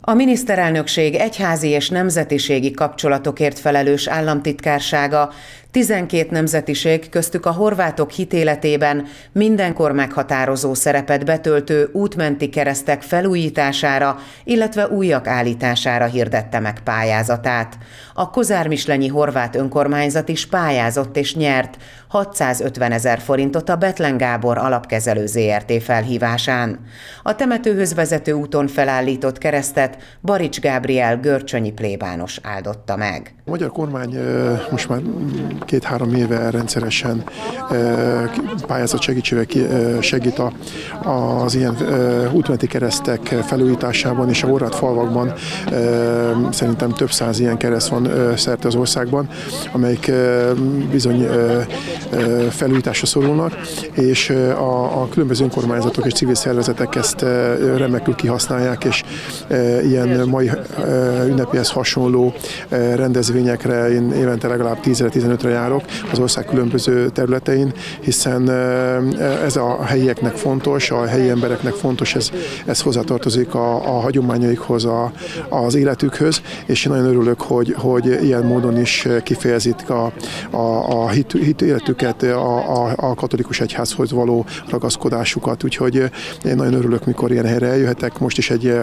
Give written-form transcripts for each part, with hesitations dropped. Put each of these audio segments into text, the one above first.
A miniszterelnökség egyházi és nemzetiségi kapcsolatokért felelős államtitkársága 12 nemzetiség, köztük a horvátok hitéletében mindenkor meghatározó szerepet betöltő útmenti keresztek felújítására, illetve újak állítására hirdette meg pályázatát. A kozármislenyi horvát önkormányzat is pályázott és nyert 650 000 forintot a Bethlen Gábor Alapkezelő Zrt. Felhívásán. A temetőhöz vezető úton felállított keresztet Barics Gábriel görcsönyi plébános áldotta meg. A magyar kormány most már 2-3 éve rendszeresen pályázat segítségével segít az ilyen útmenti keresztek felújításában, és a horvát falvakban szerintem több száz ilyen kereszt van szerte az országban, amelyik bizony felújításra szorulnak, és a különböző önkormányzatok és civil szervezetek ezt remekül kihasználják, és ilyen mai ünnepihez hasonló rendezvényekre én évente legalább 10-15-re járok az ország különböző területein, hiszen ez a helyieknek fontos, a helyi embereknek fontos, ez hozzátartozik a hagyományaikhoz, az életükhöz, és én nagyon örülök, hogy ilyen módon is kifejezik a hit életüket, a katolikus egyházhoz való ragaszkodásukat, úgyhogy én nagyon örülök, mikor ilyen helyre eljöhetek. Most is egy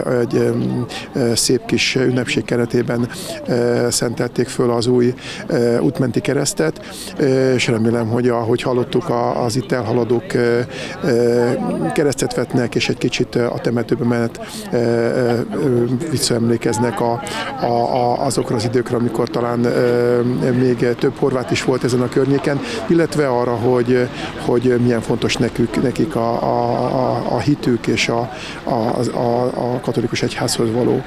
szép kis ünnepség keretében szentelték föl az új útmenti keresztet, és remélem, hogy ahogy hallottuk, az itt elhaladók keresztet vetnek, és egy kicsit a temetőbe menet visszaemlékeznek azokra az időkre, amikor talán még több horvát is volt ezen a környéken, illetve arra, hogy milyen fontos nekik a hitük és a katolikus egyházhoz való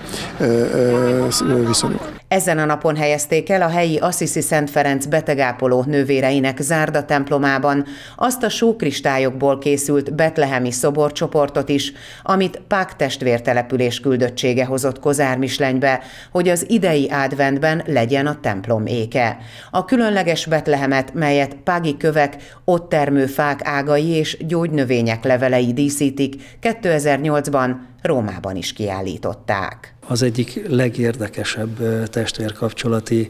viszonyuk. Ezen a napon helyezték el a helyi Assisi Szent Ferenc betegápoló nővéreinek Zárda templomában azt a sókristályokból készült betlehemi szoborcsoportot is, amit Pák testvértelepülés küldöttsége hozott Kozármislenybe, hogy az idei adventben legyen a templom éke. A különleges betlehemet, melyet pági kövek, ott termő fák ágai és gyógynövények levelei díszítik, 2008-ban Rómában is kiállították. Az egyik legérdekesebb testvérkapcsolati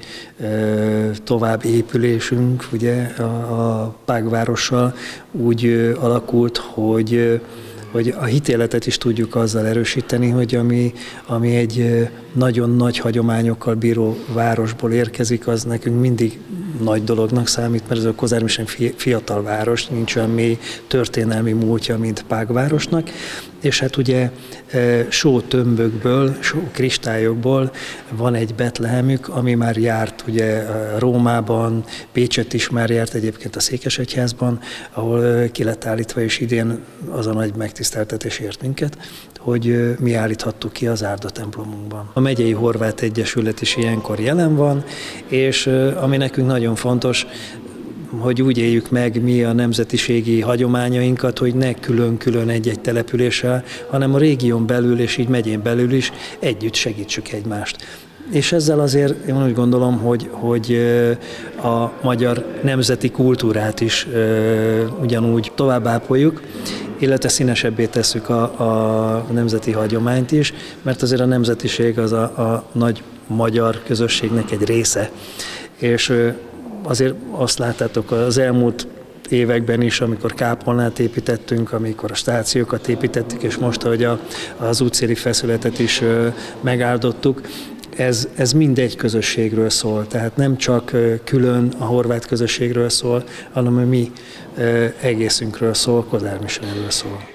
továbbépülésünk ugye a Págvárossal úgy alakult, hogy a hitéletet is tudjuk azzal erősíteni, hogy ami egy nagyon nagy hagyományokkal bíró városból érkezik, az nekünk mindig nagy dolognak számít, mert ez a Kozármisleny fiatal város, nincs olyan mély történelmi múltja, mint Págvárosnak, és hát ugye sótömbökből, sókristályokból van egy betlehemük, ami már járt ugye Rómában, Pécsett is már járt egyébként a Székesegyházban, ahol ki lett állítva, és idén az a nagy megtiszteltetés ért minket, hogy mi állíthattuk ki az Zárda templomunkban. A Megyei Horvát Egyesület is ilyenkor jelen van, és ami nekünk nagyon fontos, hogy úgy éljük meg mi a nemzetiségi hagyományainkat, hogy ne külön-külön egy-egy településsel, hanem a régión belül és így megyén belül is együtt segítsük egymást. És ezzel azért én úgy gondolom, hogy a magyar nemzeti kultúrát is ugyanúgy továbbápoljuk, illetve színesebbé tesszük a nemzeti hagyományt is, mert azért a nemzetiség az a nagy magyar közösségnek egy része. És azért azt láttátok az elmúlt években is, amikor kápolnát építettünk, amikor a stációkat építettük, és most, ahogy az útszéli feszületet is megáldottuk, ez mindegy közösségről szól, tehát nem csak külön a horvát közösségről szól, hanem a mi egészünkről szól, Kozármislenyről szól.